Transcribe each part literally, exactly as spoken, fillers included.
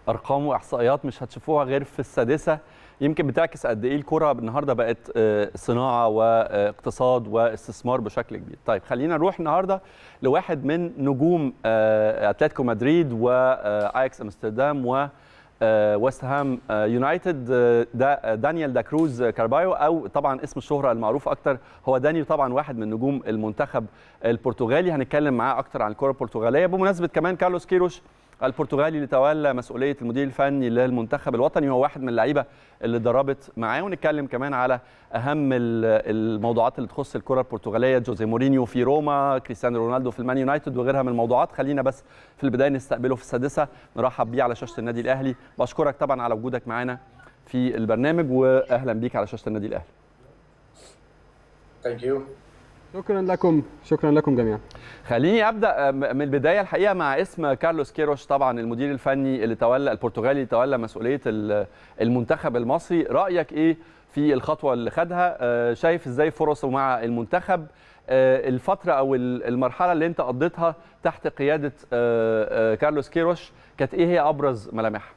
ارقام واحصائيات مش هتشوفوها غير في السادسه، يمكن بتعكس قد ايه الكره النهارده بقت صناعه واقتصاد واستثمار بشكل كبير. طيب خلينا نروح النهارده لواحد من نجوم اتلتيكو مدريد واياكس امستردام و ويست هام يونايتد، ده دانيال دا كروز كاربايو، او طبعا اسم الشهره المعروف اكتر هو دانيال، طبعا واحد من نجوم المنتخب البرتغالي. هنتكلم معاه اكتر عن الكره البرتغاليه بمناسبه كمان كارلوس كيروش البرتغالي اللي تولى مسؤوليه المدير الفني للمنتخب الوطني، هو واحد من اللعيبه اللي اتدربت معاه. ونتكلم كمان على اهم الموضوعات اللي تخص الكره البرتغاليه، جوزيه مورينيو في روما، كريستيانو رونالدو في المان يونايتد وغيرها من الموضوعات. خلينا بس في البدايه نستقبله في السادسه، نرحب بيه على شاشه النادي الاهلي. بشكرك طبعا على وجودك معانا في البرنامج، واهلا بيك على شاشه النادي الاهلي. Thank you. شكرا لكم، شكرا لكم جميعا. خليني ابدا من البدايه الحقيقه مع اسم كارلوس كيروش، طبعا المدير الفني اللي تولى البرتغالي اللي تولى مسؤوليه المنتخب المصري. رايك ايه في الخطوه اللي خدها؟ شايف ازاي فرصه مع المنتخب؟ الفتره او المرحله اللي انت قضيتها تحت قياده كارلوس كيروش كانت ايه هي ابرز ملامحها؟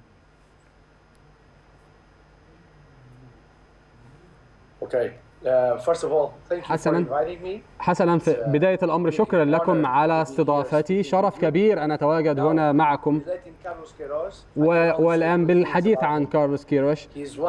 Okay. Uh, first of all, thank you حسنا for inviting me. حسنا في بداية الأمر شكرا لكم على استضافتي، شرف كبير أن أتواجد هنا معكم. والآن بالحديث عن كارلوس كيروش،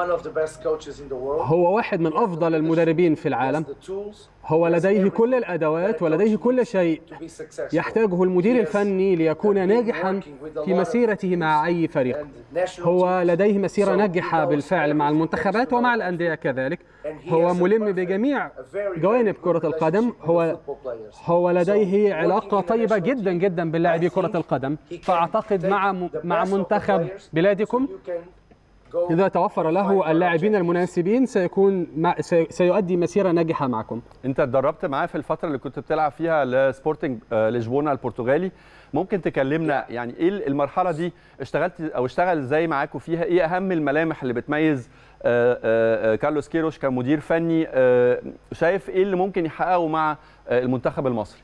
هو واحد من أفضل المدربين في العالم، هو لديه كل الأدوات ولديه كل شيء يحتاجه المدير الفني ليكون ناجحا في مسيرته مع أي فريق. هو لديه مسيرة ناجحة بالفعل مع المنتخبات ومع الأندية كذلك، هو ملم بجميع جوانب كرة القدم، هو هو لديه علاقة طيبة جدا جدا باللاعبي كرة القدم. فأعتقد مع مع منتخب بلادكم إذا توفر له اللاعبين المناسبين سيكون سيؤدي مسيرة ناجحة معكم. أنت اتدربت معاه في الفترة اللي كنت بتلعب فيها لسبورتنج لشبونة البرتغالي، ممكن تكلمنا يعني إيه المرحلة دي اشتغلت أو اشتغل إزاي معاكم فيها؟ إيه أهم الملامح اللي بتميز كارلوس كيروش كمدير فني؟ شايف إيه اللي ممكن يحققه مع المنتخب المصري؟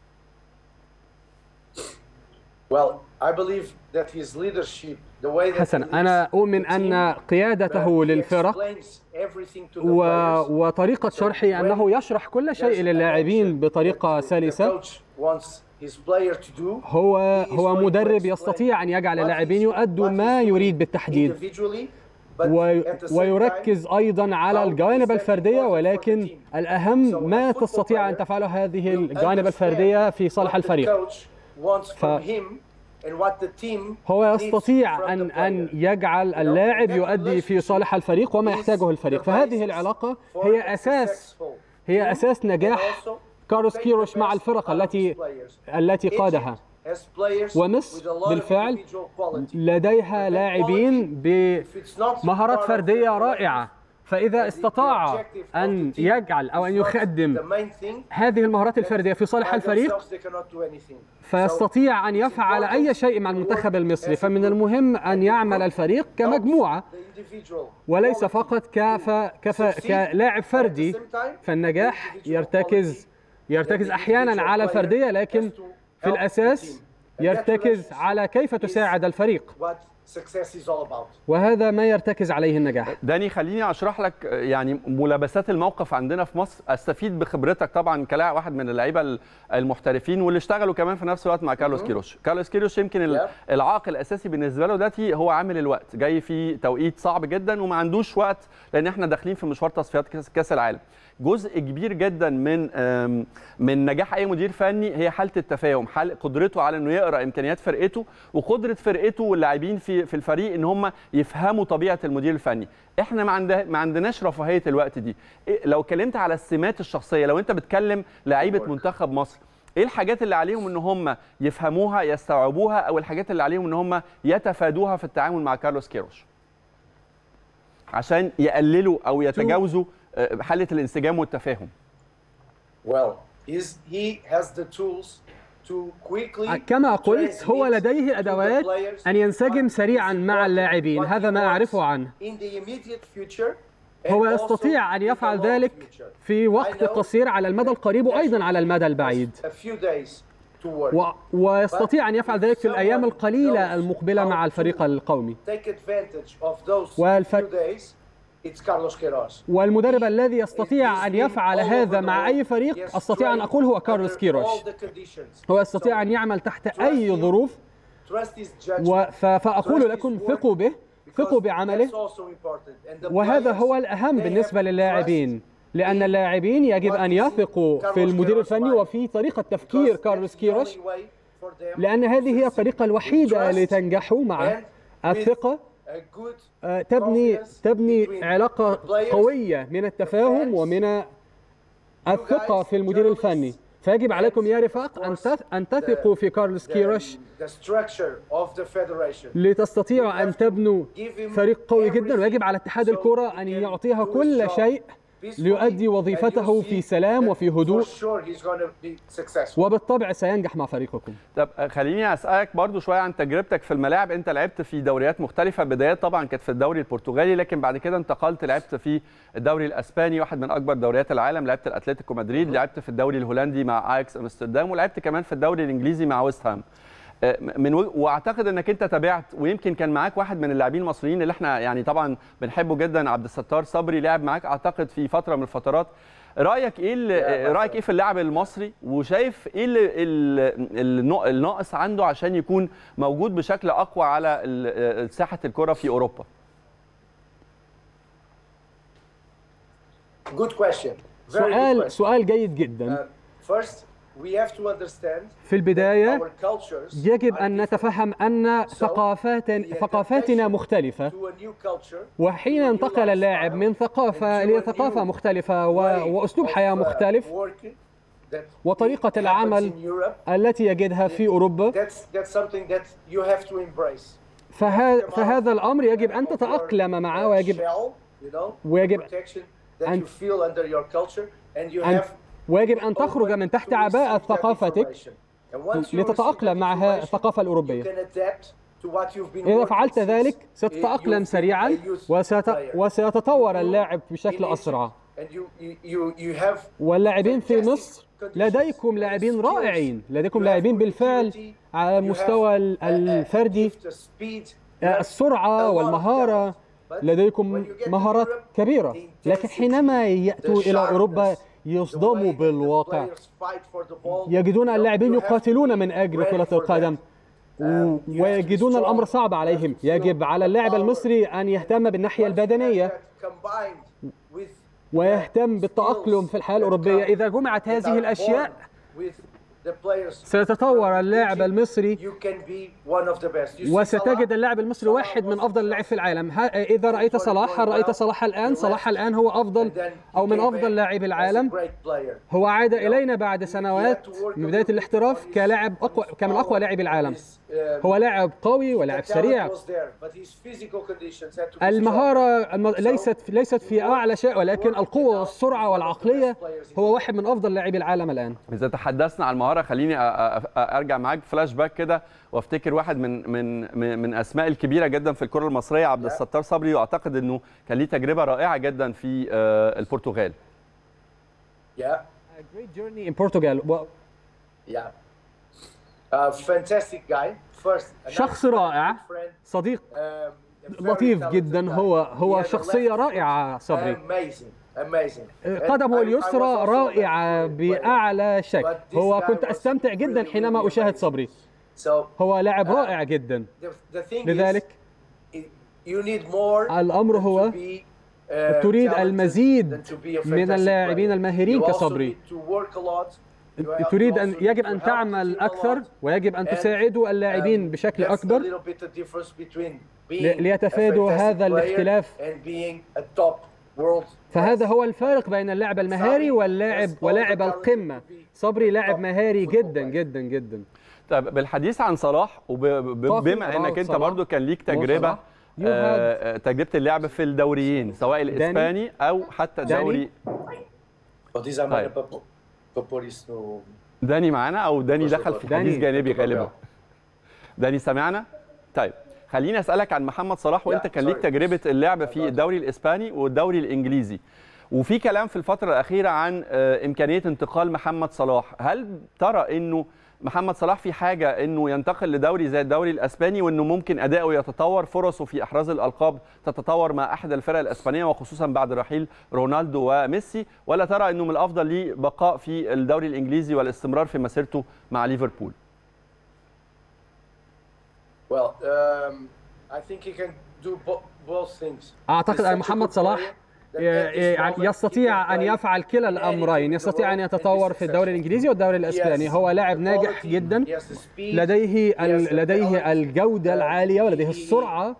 Well, I believe that his leadership, the way that حسن، أنا أؤمن أن قيادته للفرق و... وطريقة شرحه أنه يشرح كل شيء للاعبين بطريقة سلسة. هو هو مدرب يستطيع أن يجعل اللاعبين يؤدوا ما يريد بالتحديد، و... ويركز أيضا على الجوانب الفردية، ولكن الأهم ما تستطيع أن تفعله هذه الجوانب الفردية في صالح الفريق. ف... هو يستطيع أن أن يجعل اللاعب يؤدي في صالح الفريق وما يحتاجه الفريق، فهذه العلاقة هي أساس هي أساس نجاح كارلوس كيروش مع الفرق التي التي قادها. ومصر بالفعل لديها لاعبين بمهارات فردية رائعة، فإذا استطاع أن يجعل أو أن يخدم هذه المهارات الفردية في صالح الفريق فيستطيع أن يفعل أي شيء مع المنتخب المصري. فمن المهم أن يعمل الفريق كمجموعة وليس فقط كف... كف... كلاعب فردي، فالنجاح يرتكز يرتكز أحيانا على الفردية، لكن في الأساس يرتكز على كيف تساعد الفريق، وهذا ما يرتكز عليه النجاح. داني، خليني اشرح لك يعني ملابسات الموقف عندنا في مصر، استفيد بخبرتك طبعا كلاعب واحد من اللعيبه المحترفين واللي اشتغلوا كمان في نفس الوقت مع كارلوس كيروش. كارلوس كيروش يمكن العائق الاساسي بالنسبه له دلوقتي هو عامل الوقت، جاي في توقيت صعب جدا وما عندوش وقت لان احنا داخلين في مشوار تصفيات كاس العالم. جزء كبير جدا من من نجاح اي مدير فني هي حاله التفاهم، حال قدرته على انه يقرا امكانيات فرقته وقدره فرقته واللاعبين في في الفريق ان هم يفهموا طبيعه المدير الفني. احنا ما عندنا ما عندناش رفاهيه الوقت دي. لو اتكلمت على السمات الشخصيه، لو انت بتكلم لعيبه منتخب مصر، ايه الحاجات اللي عليهم ان هم يفهموها يستوعبوها، او الحاجات اللي عليهم ان هم يتفادوها في التعامل مع كارلوس كيروش عشان يقللوا او يتجاوزوا حالة الانسجام والتفاهم؟ Well, he has the tools to quickly كما قلت، هو لديه أدوات أن ينسجم سريعا مع اللاعبين، هذا ما أعرفه عنه. هو يستطيع أن يفعل ذلك في وقت قصير على المدى القريب وأيضا على المدى البعيد. ويستطيع أن يفعل ذلك في الأيام القليلة المقبلة مع الفريق القومي. والفر... والمدرب الذي يستطيع أن يفعل هذا مع أي فريق أستطيع أن أقول هو كارلوس كيروش. هو يستطيع أن يعمل تحت أي ظروف، و... فأقول لكم ثقوا به، ثقوا بعمله، وهذا هو الأهم بالنسبة للاعبين، لأن اللاعبين يجب أن يثقوا في المدير الفني وفي طريقة تفكير كارلوس كيروش، لأن هذه هي الطريقة الوحيدة لتنجحوا معه. الثقة تبني تبني علاقة قوية من التفاهم ومن الثقة في المدير الفني، فيجب عليكم يا رفاق أن أن تثقوا في كارلوس كيروش لتستطيعوا أن تبنوا فريق قوي جدا، ويجب على اتحاد الكرة أن يعطيها كل شيء ليؤدي وظيفته في سلام وفي هدوء، وبالطبع سينجح مع فريقكم. طب خليني اسالك برضو شويه عن تجربتك في الملاعب. انت لعبت في دوريات مختلفه، بدايات طبعا كانت في الدوري البرتغالي، لكن بعد كده انتقلت لعبت في الدوري الاسباني، واحد من اكبر دوريات العالم، لعبت الاتلتيكو مدريد، لعبت في الدوري الهولندي مع اياكس امستردام، ولعبت كمان في الدوري الانجليزي مع ويست هام. من و... واعتقد انك انت تابعت، ويمكن كان معاك واحد من اللاعبين المصريين اللي احنا يعني طبعا بنحبه جدا، عبد الستار صبري، لعب معاك اعتقد في فتره من الفترات. رايك ايه اللي... رايك ايه في اللاعب المصري، وشايف ايه اللي... اللي... الناقص عنده عشان يكون موجود بشكل اقوى على ساحه الكره في اوروبا؟ Good question. سؤال سؤال جيد جدا. Uh, first في البداية يجب أن نتفهم أن ثقافات ثقافاتنا مختلفة، وحين ينتقل اللاعب من ثقافة إلى ثقافة مختلفة وأسلوب حياة مختلف وطريقة العمل التي يجدها في أوروبا، فهذا الأمر يجب أن تتأقلم معه، ويجب ويجب أن ويجب أن تخرج من تحت عباءة ثقافتك لتتأقلم مع الثقافة الأوروبية. إذا فعلت ذلك ستتأقلم سريعا وسيتطور اللاعب بشكل أسرع. واللاعبين في مصر لديكم لاعبين رائعين، لديكم لاعبين بالفعل على المستوى الفردي، السرعة والمهارة، لديكم مهارات كبيرة، لكن حينما يأتوا إلى أوروبا يصدموا بالواقع، يجدون اللاعبين يقاتلون من أجل كرة القدم ويجدون الأمر صعب عليهم. يجب على اللاعب المصري أن يهتم بالناحية البدنية ويهتم بالتأقلم في الحياة الأوروبية. إذا جمعت هذه الأشياء سيتطور اللاعب المصري وستجد اللاعب المصري واحد من أفضل اللاعبين في العالم. إذا رأيت صلاح، هل رأيت صلاح الآن؟ صلاح الآن هو أفضل أو من أفضل لاعبي العالم. هو عاد إلينا بعد سنوات من بداية الاحتراف كلاعب أقوى، كمن أقوى لاعبي العالم. هو لاعب قوي ولاعب سريع. المهارة ليست ليست في أعلى شيء، ولكن القوة والسرعة والعقلية هو واحد من أفضل لاعبي العالم الآن. إذا تحدثنا عن المهارة خليني أرجع معاك فلاش باك كده وافتكر واحد من من من أسماء الكبيرة جدا في الكرة المصرية، عبد الستار صبري، وأعتقد إنه كان ليه تجربة رائعة جدا في البرتغال. Yeah. A great journey in Portugal. Well, yeah. Uh, fantastic guy. First. شخص رائع، صديق لطيف جدا، هو هو شخصية رائعة صبري. قدمه اليسرى رائعة بأعلى شكل. هو كنت أستمتع جدا حينما أشاهد صبري. هو لاعب رائع جدا. لذلك الأمر هو تريد المزيد من اللاعبين الماهرين كصبري. تريد أن يجب أن تعمل أكثر، ويجب أن تساعدوا اللاعبين بشكل أكبر ليتفادوا هذا الاختلاف. فهذا هو الفارق بين اللاعب المهاري واللاعب ولاعب القمة. صبري لاعب مهاري جدا جدا جدا. طيب بالحديث عن صلاح، وبما انك انت برضو كان ليك تجربه آه تجربه اللعب في الدوريين سواء الاسباني او حتى دوري. طيب. داني معانا او داني دخل في حديث جانبي غالبا؟ داني سمعنا؟ طيب خليني اسالك عن محمد صلاح، وانت كان ليك تجربه اللعب في الدوري الاسباني والدوري الانجليزي، وفي كلام في الفتره الاخيره عن امكانيه انتقال محمد صلاح. هل ترى انه محمد صلاح في حاجه انه ينتقل لدوري زي الدوري الاسباني، وانه ممكن اداؤه يتطور، فرصه في احراز الالقاب تتطور مع احد الفرق الاسبانيه وخصوصا بعد رحيل رونالدو وميسي، ولا ترى انه من الافضل ليه بقاء في الدوري الانجليزي والاستمرار في مسيرته مع ليفربول؟ Well, um, I think he can do both things. أعتقد أن محمد صلاح يستطيع أن يفعل كلا الأمرين، يستطيع أن يتطور في الدوري الإنجليزي والدوري الإسباني. هو لاعب ناجح جدا، لديه لديه الجودة العالية ولديه السرعة.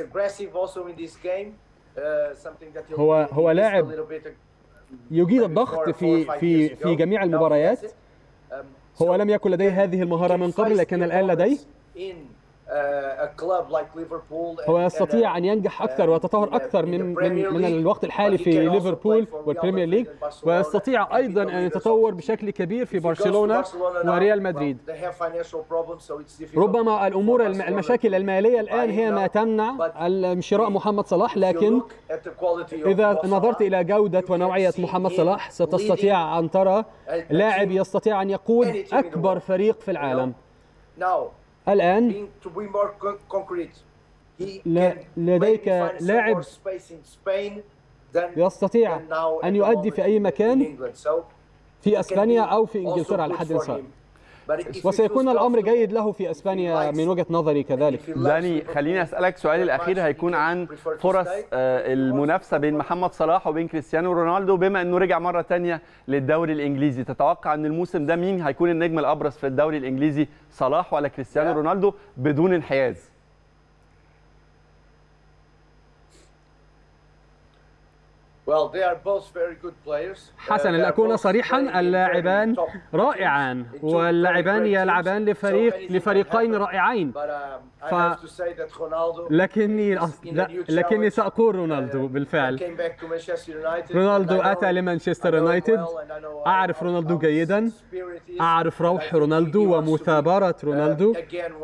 هو هو لاعب يجيد الضغط في في في جميع المباريات. هو لم يكن لديه هذه المهارة من قبل، لكن الآن لديه. هو يستطيع أن ينجح أكثر ويتطور أكثر من من من الوقت الحالي في ليفربول والبريمير ليج، ويستطيع أيضا أن يتطور بشكل كبير في برشلونة وريال مدريد. ربما الأمور المشاكل المالية الآن هي ما تمنع شراء محمد صلاح، لكن إذا نظرت إلى جودة ونوعية محمد صلاح ستستطيع أن ترى لاعب يستطيع أن يقود أكبر فريق في العالم. الآن لديك لاعب يستطيع أن يؤدي في أي مكان في أسبانيا أو في إنجلترا على حد سواء، وسيكون الأمر جيد له في أسبانيا من وجهة نظري كذلك. داني، خليني أسألك سؤالي الأخير هيكون عن فرص المنافسة بين محمد صلاح وبين كريستيانو رونالدو، بما أنه رجع مرة تانية للدوري الإنجليزي. تتوقع أن الموسم ده مين هيكون النجم الأبرز في الدوري الإنجليزي، صلاح ولا كريستيانو رونالدو، بدون انحياز؟ حسنا، لأكون صريحا، اللاعبان رائعان واللاعبان يلعبان لفريق لفريقين رائعين. ف... لكني لا، لكني سأقول رونالدو بالفعل. رونالدو أتى لمانشستر يونايتد، أعرف رونالدو جيدا، أعرف روح رونالدو ومثابرة رونالدو.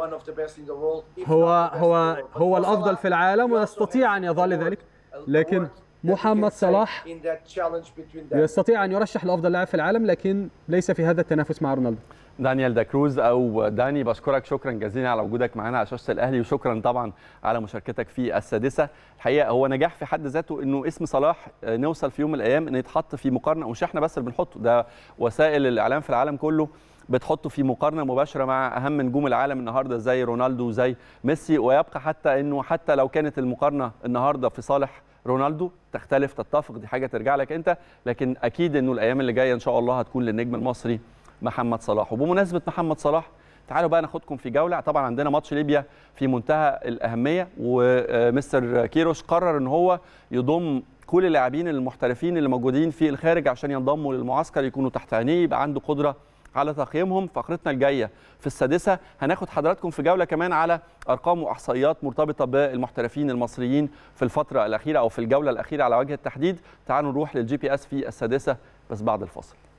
هو هو هو الأفضل في العالم ويستطيع أن يظل ذلك، لكن محمد صلاح يستطيع أن يرشح لأفضل لاعب في العالم، لكن ليس في هذا التنافس مع رونالدو. دانيال دا كروز أو داني، بشكرك شكرا جزيلا على وجودك معنا على شاشة الأهلي، وشكرا طبعا على مشاركتك في السادسة. الحقيقة هو نجاح في حد ذاته إنه اسم صلاح نوصل في يوم من الأيام إنه يتحط في مقارنة، ومش إحنا بس اللي بنحطه، ده وسائل الإعلام في العالم كله بتحطه في مقارنة مباشرة مع أهم نجوم العالم النهاردة زي رونالدو وزي ميسي. ويبقى حتى إنه حتى لو كانت المقارنة النهاردة في صالح رونالدو، تختلف تتفق، دي حاجة ترجع لك أنت، لكن أكيد إنه الأيام اللي جاية إن شاء الله هتكون للنجم المصري محمد صلاح. وبمناسبة محمد صلاح، تعالوا بقى ناخدكم في جولة. طبعا عندنا ماتش ليبيا في منتهى الأهمية، ومستر كيروش قرر إن هو يضم كل اللاعبين المحترفين اللي موجودين في الخارج عشان ينضموا للمعسكر، يكونوا تحت عينيه، يبقى عنده قدرة على تقييمهم. فقرتنا الجايه في السادسه هناخد حضراتكم في جوله كمان على ارقام واحصائيات مرتبطه بالمحترفين المصريين في الفتره الاخيره او في الجوله الاخيره على وجه التحديد. تعالوا نروح للجي بي اس في السادسه بس بعد الفاصل.